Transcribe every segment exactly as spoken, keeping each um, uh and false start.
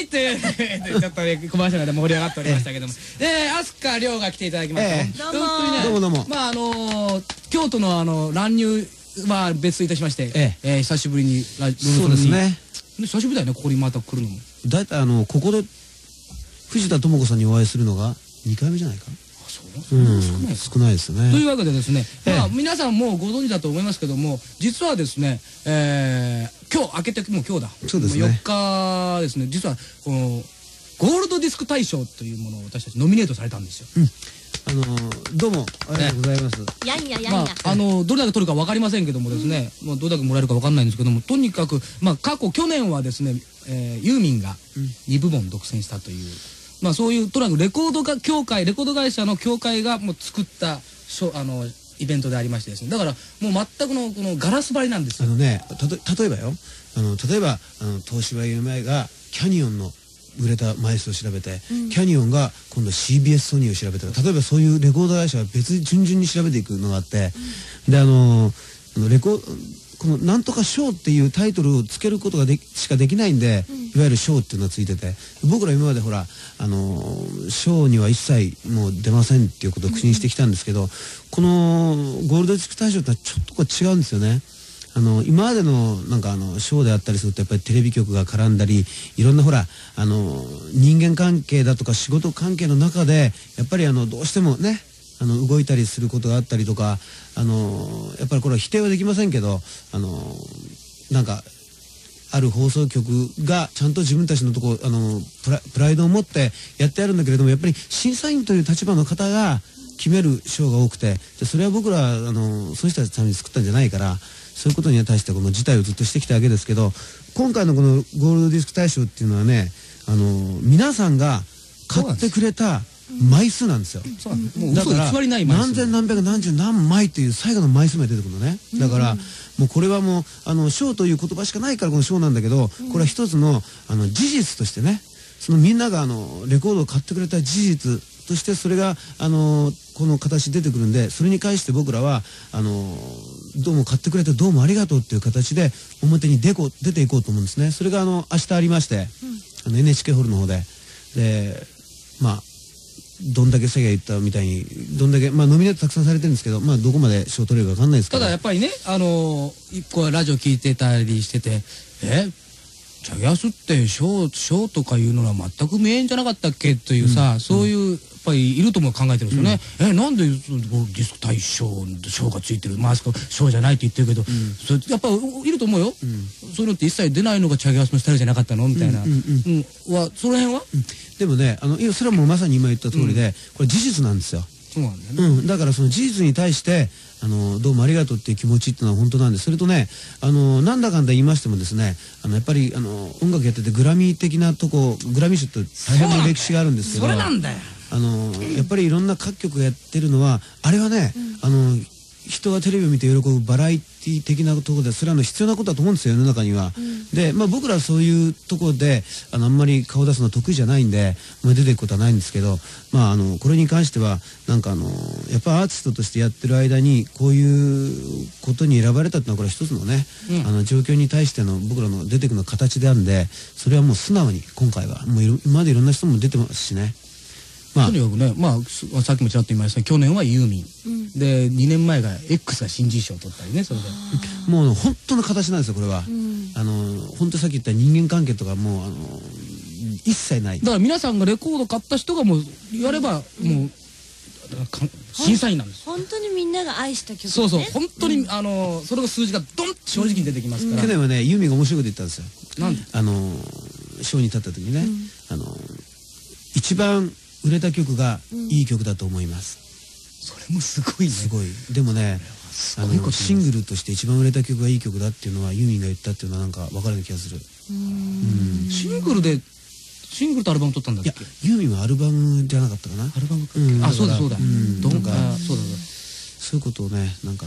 いというちょっとねコマーシャルで盛り上がっておりましたけども、で飛鳥涼が来ていただきました。 どうもどうもどうも。 まああの京都のあの乱入まあ別といたしまして、え久しぶりにそうですね。 久しぶりだよね、ここにまた来るのも。 だいたいあのここで藤田智子さんにお会いするのがにかいめじゃないか。うん、少ないですね。 というわけでですね、まあ皆さんもうご存知だと思いますけども、実はですね、え今日明けてもう今日だ。 そうですね。 よっかですね、実はこのゴールドディスク大賞というものを私たちノミネートされたんですよ。 あのどうもありがとうございます。 やんややんや。 あのどれだけ取るかわかりませんけどもですね、まあどれだけもらえるかわかんないんですけども、とにかくまあ過去去年はですね、ユーミンがにぶもん独占したという。まあそういうとにかくレコードが協会レコード会社の協会がもう作ったあのイベントでありましてですね、だからもう全くのこのガラス張りなんですよ。 あのね、たと例えばよ、あの例えばあの東芝ゆめがキャニオンの売れた枚数を調べて、うん、キャニオンが今度 シービーエス ソニーを調べたら、例えばそういうレコード会社は別に順々に調べていくのがあって、うん、であのあのレコこのなんとか賞っていうタイトルをつけることがでしかできないんで、うん、いわゆる賞っていうのがついてて、僕ら今までほらあの賞には一切もう出ませんっていうことを口にしてきたんですけど、うん、このゴールドディスク大賞ってちょっと違うんですよね。あの今までのなんかあのショーであったりするとやっぱりテレビ局が絡んだり、いろんなほらあの人間関係だとか仕事関係の中でやっぱりあのどうしてもねあの動いたりすることがあったりとか、あのやっぱりこれは否定はできませんけど、あのなんかある放送局がちゃんと自分たちのとこあのプラ、プライドを持ってやってやるんだけれども、やっぱり審査員という立場の方が決める賞が多くて、でそれは僕らあのそういう人たちのために作ったんじゃないから、そういうことに対してこの事態をずっとしてきたわけですけど、今回のこのゴールドディスク大賞っていうのはね、あの皆さんが買ってくれた枚数なんですよ。だから何千何百何十何枚という最後の枚数まで出てくるのね。だからもうこれはもうあの賞という言葉しかないからこの賞なんだけど、これは一つのあの事実としてね、そのみんながあのレコードを買ってくれた事実としてそれがあのこの形で出てくるんで、それに関して僕らはあのどうも買ってくれてどうもありがとうっていう形で表に出こ出ていこうと思うんですね。それがあの明日ありまして、あの エヌエイチケー ホールの方で、でまあどんだけさっき言ったみたいにどんだけまあノミネートたくさんされてるんですけど、まあどこまで賞取れるかわかんないですけど、 ただやっぱりね、あの一個ラジオ聞いてたりしてて、えチャゲアスって賞賞とかいうのは全く無縁じゃなかったっけというさ、そういうやっぱりいるとも考えてるんですよね。えなんでディスク大賞賞がついてる、まあ賞じゃないって言ってるけど、それやっぱいると思うよ。そういうのって一切出ないのがチャゲアスのスタイルじゃなかったのみたいな。はその辺は。 でもね、あのそれはもうまさに今言った通りで、これ事実なんですよ。 そうなんだよね。 だからその事実に対してあのどうもありがとうっていう気持ちっていうのは本当なんです。それとね、あのなんだかんだ言いましてもですね、あのやっぱりあの音楽やっててグラミー的なとこ、グラミー賞って大変な歴史があるんですけど、 それなんだよ。 あのやっぱりいろんな各局がやってるのはあれはね、あの人がテレビを見て喜ぶバラエティ的なところでそれはの必要なことだと思うんですよ、世の中には。うん、で、まあ、僕らはそういうところであのあんまり顔出すの得意じゃないんで、まあ、出ていくことはないんですけど、まあ、あのこれに関してはなんかあのやっぱアーティストとしてやってる間にこういうことに選ばれたっていうのはこれは一つのね、うん、あの状況に対しての僕らの出てくる形であるんで、それはもう素直に今回はもう今までいろんな人も出てますしね。 とにかくね、まあさっきもちらっと言いましたけど、去年はユーミン、うん、でにねんまえが X が新人賞を取ったりね、それでもう本当の形なんですよこれは。うん、あの本当さっき言った人間関係とかもうあの一切ない。 だから皆さんがレコード買った人がもう言わればもう、うん、審査員なんです。 本当にみんなが愛した曲、ね、 そうそう、本当に、うん、あのそれが数字がドンって正直に出てきますから。 去年はねユーミンが面白いこと言ったんですよ。 なんであの賞に立った時にね、うん、あの一番売れた曲がいい曲だと思います。 それもすごいね。 すごい。でもね、あのシングルとして一番売れた曲がいい曲だっていうのはユーミンが言ったっていうのはなんか分かるような気がする。 シングルでシングルとアルバム撮ったんだっけ？いや、 ユーミンはアルバムじゃなかったかな。 アルバムか。あ、そうだそうだ。どんかそうだそうだ。 そういうことをね、なんか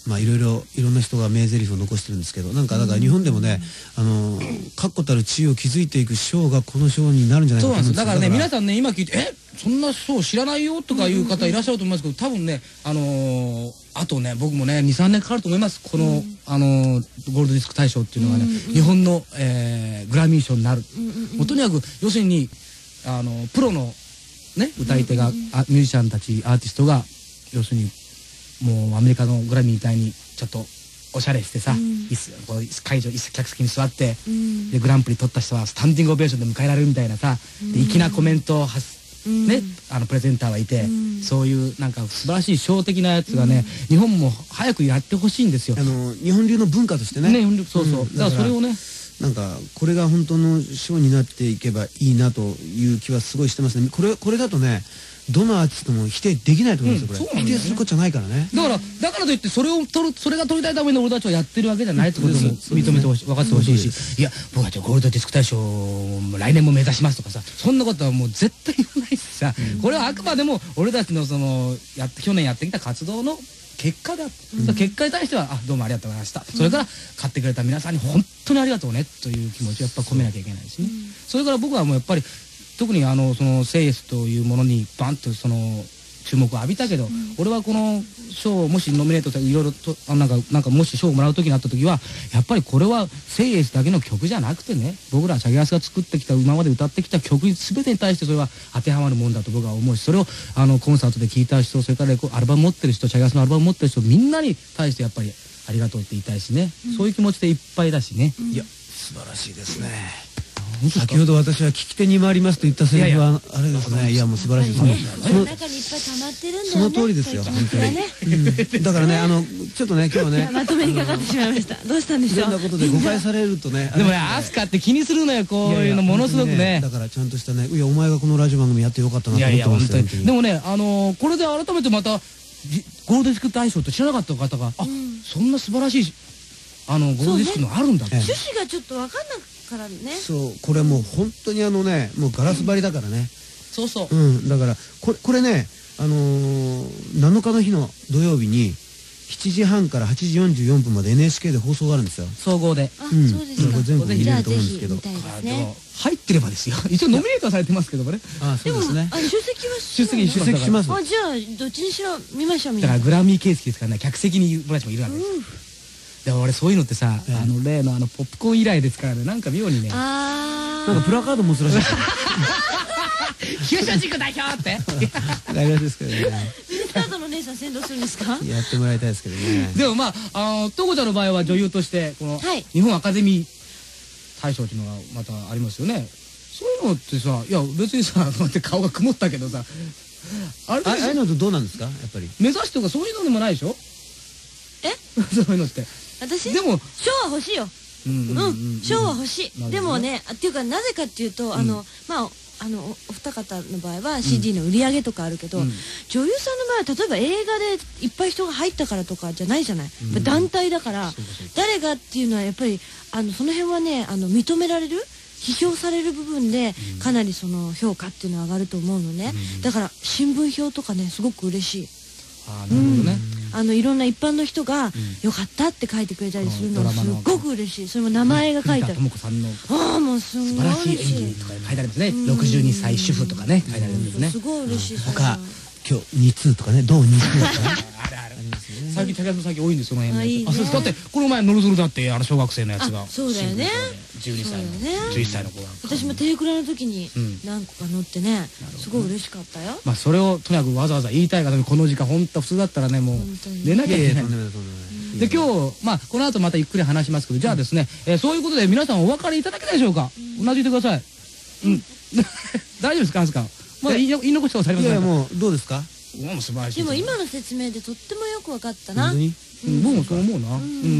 まあいろいろいろんな人が名台詞を残してるんですけど、なんかだから日本でもね、あの確固たる地位を築いていく賞がこの賞になるんじゃないかと思うんですよ。 だからね、皆さんね今聞いてえそんな賞知らないよとかいう方いらっしゃると思いますけど、多分ねあのー、あとね僕もねにさんねんかかると思います。この、うん、あのー、ゴールドディスク大賞っていうのがね、うんうん、日本の、えー、グラミー賞になる。うんうんうん、もうとにかく要するにあのプロのね歌い手が、うんうんうん、あミュージシャンたちアーティストが要するにもうアメリカのグラミーみたいにちょっとおしゃれしてさ、うん、椅子こう会場椅子客席に座って、うん、でグランプリ取った人はスタンディングオベーションで迎えられるみたいなさ、うん、で粋なコメントをはす、うん、ねあのプレゼンターはいて、うん、そういうなんか素晴らしいショー的なやつがね、うん、日本も早くやってほしいんですよ。 あの日本流の文化としてね。ねそうそう、うん、だからそれをねなんかこれが本当のショーになっていけばいいなという気はすごいしてますね。これこれだとねどのアーティストも否定できないと思うんですよ。これ否定することじゃないからね。 だからだからといってそれを取るそれが取りたいために俺たちはやってるわけじゃないってことも認めてほしい、分かってほしいし、いや僕たちはゴールドディスク大賞来年も目指しますとかさ、そんなことはもう絶対言わないしさ、これはあくまでも俺たちのそのや去年やってきた活動の結果だ、うん、結果に対してはあどうもありがとうございました、うん、それから買ってくれた皆さんに本当にありがとうねという気持ちをやっぱ込めなきゃいけないしね、うん、それから僕はもうやっぱり特にあのそのセイエスというものにバンとその注目を浴びたけど、うん、俺はこの賞をもしノミネートされいろいろとあなんかなんかもし賞をもらう時になった時はやっぱりこれはセイエスだけの曲じゃなくてね、僕らチャゲアスが作ってきた今まで歌ってきた曲全てに対してそれは当てはまるもんだと僕は思うし、それをあのコンサートで聴いた人、それからアルバム持ってる人、チャゲアスのアルバム持ってる人みんなに対してやっぱりありがとうって言いたいしね、うん、そういう気持ちでいっぱいだしね、 うん、いや素晴らしいですね。先ほど私は聞き手に回りますと言ったセリフはあれですね。いやもう素晴らしい。 その中にいっぱい溜まってるんだよね。 その通りですよ本当に。だからねあのちょっとね今日ねまとめにかかってしまいました。どうしたんでしょう。 いろんなことで誤解されるとね。 でもねアスカって気にするのよこういうのものすごくね。 だからちゃんとしたね、いやお前がこのラジオ番組やってよかったなと思ってますよ。 でもねあのこれで改めてまたゴールドディスク大賞って知らなかった方があそんな素晴らしいあのゴールドディスクのあるんだって。 趣旨がちょっと分かんなくからね。 そうこれもう本当にあのねもうガラス張りだからね。 そうそう。 うんだからこれこれねあのー、なのかの日の土曜日にしちじはんからはちじよんじゅうよんぷんまで エヌエイチケー で放送があるんですよ。 総合で。 あ、そうですか。 これ全部見れると思うんですけど。 入ってればですよ。一応ノミネートされてますけどもね。 あ、そうですね。 出席は出席出席します。 あ、じゃあどっちにしろ見ましょう。 だからグラミー形式ですからね、客席に僕たちもいるわけです。でも俺そういうのってさ、あの例のあのポップコーン以来ですからね、なんか妙にね、 なんかプラカード持つらしい。 九州地区代表って。 大学ですけどね。 ミニスカートの姉さん先導するんですか？ やってもらいたいですけどね。 でもまああのトコちゃんの場合は女優としてこの日本アカデミー大賞っていうのがまたありますよね。そういうのってさ、いや別にさ、待って顔が曇ったけどさ、 あれああいうのとどうなんですかやっぱり。 目指しとかそういうのでもないでしょ？ え？ そういうのって。 私でも賞は欲しいよ。うん賞は欲しい。でもねっていうかなぜかっていうとあのまああのお二方の場合は シーディー の売り上げとかあるけど、女優さんの場合は例えば映画でいっぱい人が入ったからとかじゃないじゃない。団体だから誰がっていうのはやっぱりあのその辺はねあの認められる批評される部分でかなりその評価っていうのは上がると思うのね。だから新聞表とかねすごく嬉しい。 あ、なるほどね。 あのいろんな一般の人が良かったって書いてくれたりするのはすごく嬉しい。それも名前が書いてある。ああもうすごい素晴らしい演技とか書いてありますね。ろくじゅうにさい主婦とかね書いてありますね。 すごい嬉しい。 他今日に通とかね、どうに通とかね。 最近武田さん最近多いんですその辺。あ、そうです。だってこの前ノルゾルだってあの小学生のやつが。 そうだよね。 じゅうにさいのじゅういっさいの子が。 私もテレクラの時に何個か乗ってね、すごい嬉しかったよ。 まあそれをとにかくわざわざ言いたい方にこの時間本当普通だったらねもう寝なきゃいけない。で今日まあこの後またゆっくり話しますけど、じゃあですねそういうことで皆さんお別れいただけないでしょうか。うなずいてください。うん。大丈夫ですかなんですか。まだ言い残したことありませんか。 いやもうどうですか。 もう素晴らしい。 でも今の説明でとってもよく分かったな。 僕もそう思うな。うん。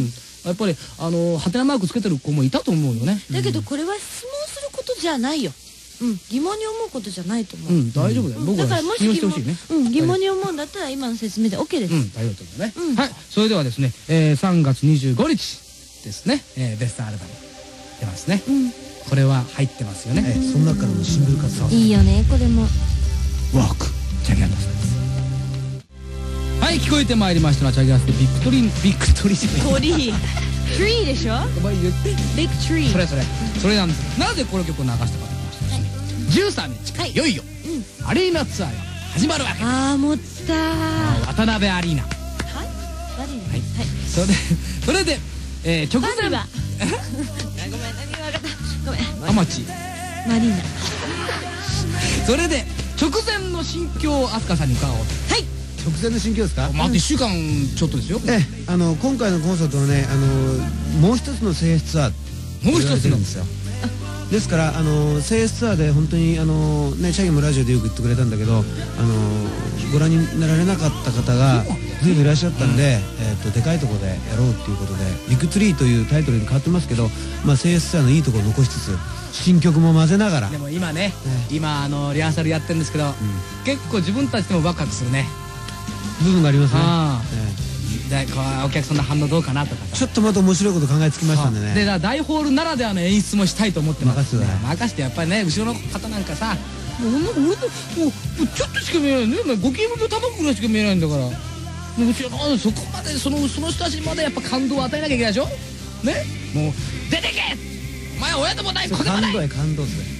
やっぱりあのハテナマークつけてる子もいたと思うよね。 だけどこれは質問することじゃないよ。うん、疑問に思うことじゃないと思う。 うん、大丈夫だよ。僕は信用してほしいね。 うん、疑問に思うんだったら今の説明で OK です。 うん、大丈夫だね。はい、それではですね、さんがつにじゅうごにちですね、ベストアルバム出ますね。これは入ってますよね。 その中からのシングル活動。 いいよね、これも。 ワーク、ジャケットさんです。 はい聞こえてまいりましたのはチャゲアスでビッグトリービッグトリーじゃない鳥トリーでしょ。 お前言ってビッグトリー。 それそれそれなんです。なぜこの曲を流したかと言いますとですね、じゅうさんにちからいよいよアリーナツアーが始まるわけです。 ああ持ったー。 渡辺アリーナ。 はいアリーナ。はいそれでそれで、えー、直前はごめん何も分かったごめんアマチマリーナ。 それで直前の心境を飛鳥さんに伺おうと。 はい直前の心境ですか。 まああといっしゅうかんちょっとですよ。 ええ、あの今回のコンサートはね、あのもう一つのセイエスツアーもう一つなんですよ。 ですからあのセイエスツアーで本当にあのねチャゲもラジオでよく言ってくれたんだけど、あのご覧になられなかった方がずいぶんいらっしゃったんで、えっとでかいところでやろうっていうことでビッグツリーというタイトルに変わってますけど、まあセイエスツアーのいいところを残しつつ新曲も混ぜながら。 でも今ね、今あのリハーサルやってるんですけど、結構自分たちでもワクワクするね部分がありますね。 あでこうお客さんの反応どうかなとかちょっとまた面白いこと考えつきましたんでね。 で大ホールならではの演出もしたいと思ってます。 任せてください。 任せてやっぱりね後ろの方なんかさもう俺ともうちょっとしか見えないね。ごきげん分とタバコぐらいしか見えないんだから、もうちょそこまでそのその人たちにまでやっぱ感動を与えなきゃいけないでしょね。もう出てけお前親でもない子でもない感動や感動っすね。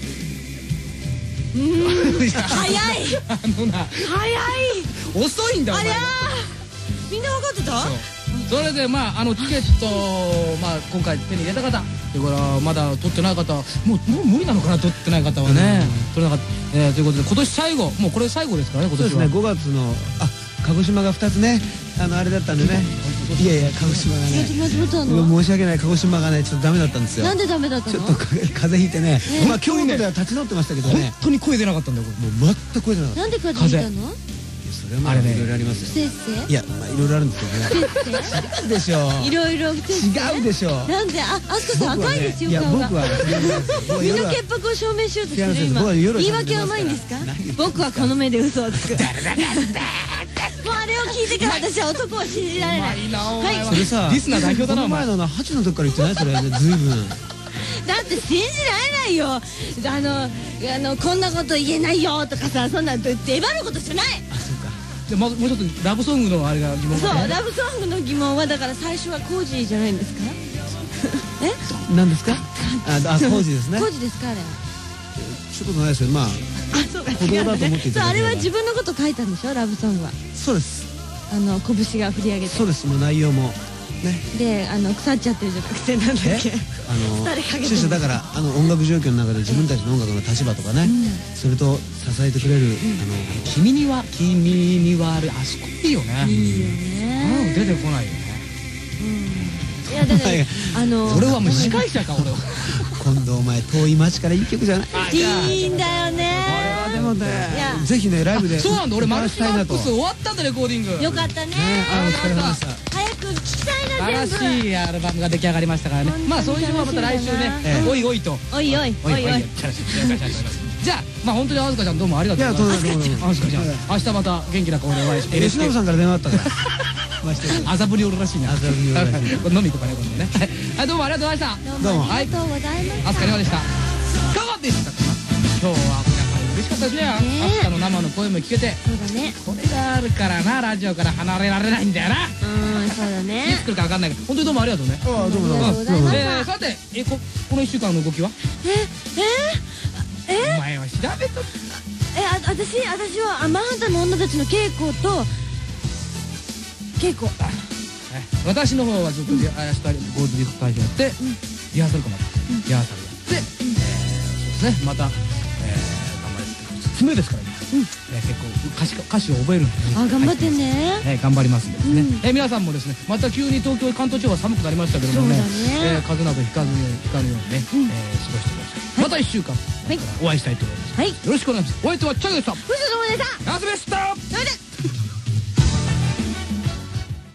早いあのな早い遅いんだお前ありゃーみんな分かってた。 それでまああのチケットまあ今回手に入れた方だからまだ取ってない方もうもう無理なのかな取ってない方はね取れなかった、えー、ということで今年最後もうこれ最後ですからね今年は。 そうですねごがつのあ鹿児島がふたつねあのあれだったんでね。いやいや鹿児島がね申し訳ない鹿児島がねちょっとダメだったんですよ。 なんでダメだったの。 ちょっと風邪ひいてね。まあ京都では立ち直ってましたけどね。 本当に声出なかったんだよこれ。 もう全く声出なかった。 なんで風邪ひいたの。 それはまあいろいろありますよ。 不摂生。 いやまあいろいろあるんですけどね。違うでしょ。 いろいろ不摂生。 違うでしょ。 なんでああすかさん赤いんですよいや顔が。 僕は身の潔白を証明しようとしてる今。言い訳は甘いんですか。僕はこの目で嘘をつく。もうあれを聞いてから私は男を信じられない。はい。 それさリスナー代表だなお前。 この前のはちの時から言ってないそれずいぶん。 だって信じられないよ。あのあのこんなこと言えないよとかさそんな出張ることじゃない。 あそうか。 でももうちょっとラブソングのあれが疑問そうがね。 ラブソングの疑問はだから最初はコージーじゃないんですか。え何ですか。ああ工事ですね。 コージーですかあれ。 そういうことないですよ。まああそうか子供だと思っていただければ。 そうあれは自分のこと書いたんでしょラブソングは。 そうです。 あの拳が振り上げて。 そうです。もう内容もね。 であの腐っちゃってるじゃなくてなんだっけ。 あの誰かけてる先生だからあの音楽状況の中で自分たちの音楽の立場とかね、それと支えてくれるあの君には君にはあれあそこいいよね。 いいようんね。 出てこないよね。 いやだからあの俺はもう司会者か俺は。 今度お前遠い町からいい曲じゃない。 いいんだよね。 これはでもねいやぜひねライブでそうなんだ俺マルチマッ歌わせたいなとクス終わったんだレコーディング。 よかったね。 あお疲れ様でした。 早く聞きたいな新全部。 しいアルバムが出来上がりましたからね。まあそういうのはまた来週ねええおいおいと。 おいおいおいおい。 じゃあまあ本当にあずかちゃんどうもありがとうございます。 いやどうもどうもあずかちゃん明日また元気な顔でお会いして。 吉野さんから電話あったから。 麻布におるらしいな。 麻布におるらしいこれ飲みとかね今度ね。はいどうもありがとうございました。 どうもありがとうございました。 あすかいかがでした。いかがでしたか。今日は皆さん嬉しかったですね。あすかの生の声も聞けて。 そうだね。 これがあるからなラジオから離れられないんだよな。 うんそうだいねつ。来るか分かんないけど本当にどうもありがとうね。 ああどうもどうもありがとうございまえーさてえここのいっしゅうかんの動きは。 えええお前は調べと。 えあ私私はあマンハッタンの女たちの稽古と稽古。 私の方はずっと明日ゴールデンウィーク会場やってリハーサルかまたリハーサルやってそうですねまた頑張れって爪ですから今結構歌詞歌詞を覚えるんであ頑張ってね。 えー頑張りますんでですね、えー皆さんもですねまた急に東京関東地方は寒くなりましたけどもね、 そうだねえー風邪などひかずにひかぬようにね、えー過ごしてください。またいっしゅうかんはいお会いしたいと思います。 はい。 よろしくお願いします。お相手はチャゲでした。 藤野でした。